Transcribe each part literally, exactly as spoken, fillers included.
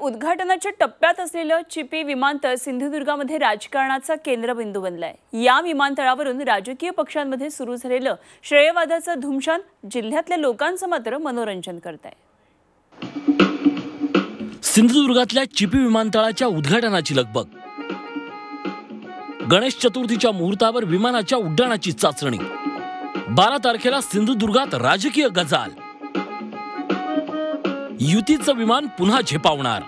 उद्घाटनाच्या टप्प्यात असलेलं चिपी विमानतळ सिंधुदुर्गामध्ये राजकारणाचा केंद्रबिंदू बनलाय। या विमानतळावरून राजकीय पक्षांमध्ये सुरू झालेलं श्रेयवादाचं धुमशान जिल्ह्यातल्या लोकांचं मात्र मनोरंजन करतंय। सिंधुदुर्गातल्या चिपी विमानतळाच्या उद्घाटनाची लगबग, गणेश चतुर्थीच्या मुहूर्तावर विमानाच्या उड्डाणाची चाचणी, बारा तारखेला सिंधुदुर्गात राजकीय गजाल, युतीचं विमान पुन्हा झेपावणार।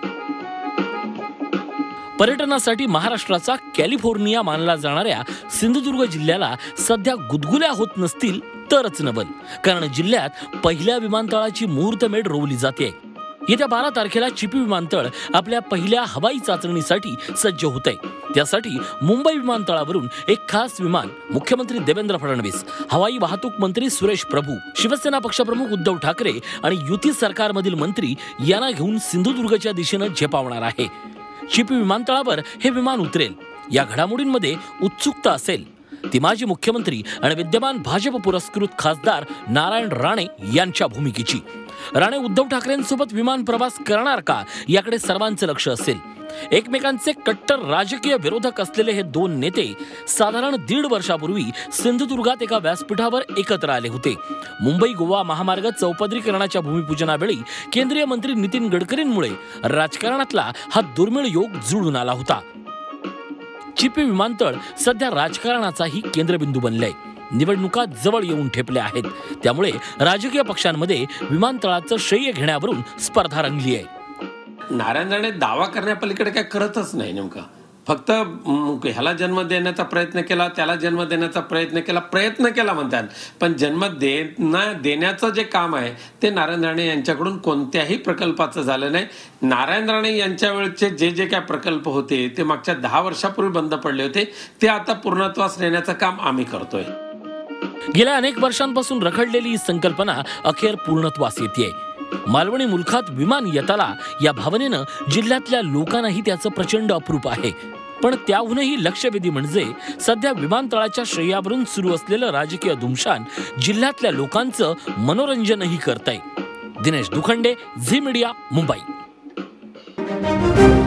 पर्यटनासाठी महाराष्ट्राचा कॅलिफोर्निया मानला जाणाऱ्या सिंधुदुर्ग जिल्ह्याला सध्या गुदगुल्या होत नसतील तरच नवल, कारण जिल्ह्यात पहिल्या विमानतळाची मुहूर्तमेढ रोवली जाते। येत्या बारा तारखेला चिपी विमानतळ आपल्या पहिल्या हवाई चाचणीसाठी सज्ज होतंय। त्यासाठी मुंबई विमानतळावरून एक खास विमान मुख्यमंत्री देवेंद्र फडणवीस, हवाई वाहतूक मंत्री सुरेश प्रभू, शिवसेना पक्षप्रमुख उद्धव ठाकरे आणि युती सरकारमधील मंत्री यांना घेऊन सिंधुदुर्गच्या दिशेने झेपावणार आहे। चिपी विमानतळावर हे विमान उतरेल। या घडामोडींमध्ये उत्सुकता असेल ती माजी मुख्यमंत्री आणि विद्यमान भाजप पुरस्कृत खासदार नारायण राणे यांच्या भूमिकेची। राणे उद्धव ठाकरेंसोबत विमान प्रवास करणार का याकडे सर्वांचं लक्ष असेल। एकमेकांचे कट्टर राजकीय विरोधक असलेले हे दोन नेते साधारण दीड वर्षापूर्वी सिंधुदुर्गात एका व्यासपीठावर एकत्र आले होते। मुंबई गोवा महामार्ग चौपदरीकरणाच्या भूमिपूजनावेळी केंद्रीय मंत्री नितीन गडकरींमुळे राजकारणातला हा दुर्मिळ योग जुळून आला होता। चिपी विमानतळ सध्या राजकारणाचाही केंद्रबिंदू बनलंय। निवडणुका जवळ येऊन ठेपल्या आहेत, त्यामुळे राजकीय पक्षांमध्ये विमानतळाचं श्रेय घेण्यावरून स्पर्धा रंगली आहे। नारायण राणे दावा करण्यापलीकडे काय करतच नाही, नेमका फक्त ह्याला जन्म देण्याचा प्रयत्न केला, त्याला जन्म देण्याचा प्रयत्न केला प्रयत्न केला म्हणतात, पण जन्म देणं देण्याचं जे काम आहे ते नारायण राणे यांच्याकडून कोणत्याही प्रकल्पाचं झालं नाही। नारायण राणे यांच्या वेळचे जे जे काय प्रकल्प होते ते मागच्या दहा वर्षापूर्वी बंद पडले होते, ते आता पूर्णत्वास नेण्याचं काम आम्ही करतोय। गेल्या अनेक वर्षांपासून रखडलेली ही संकल्पना अखेर पूर्णत्वास येते। मालवणी मुलखात विमान येताला या भावनेनं जिल्ह्यातल्या लोकांनाही त्याचं प्रचंड अप्रूप आहे। पण त्याहूनही लक्षवेधी म्हणजे सध्या विमानतळाच्या श्रेयावरून सुरू असलेलं राजकीय धुमशान जिल्ह्यातल्या लोकांचं मनोरंजनही करतंय। Dinesh Dukhande, Zee media, Mumbai.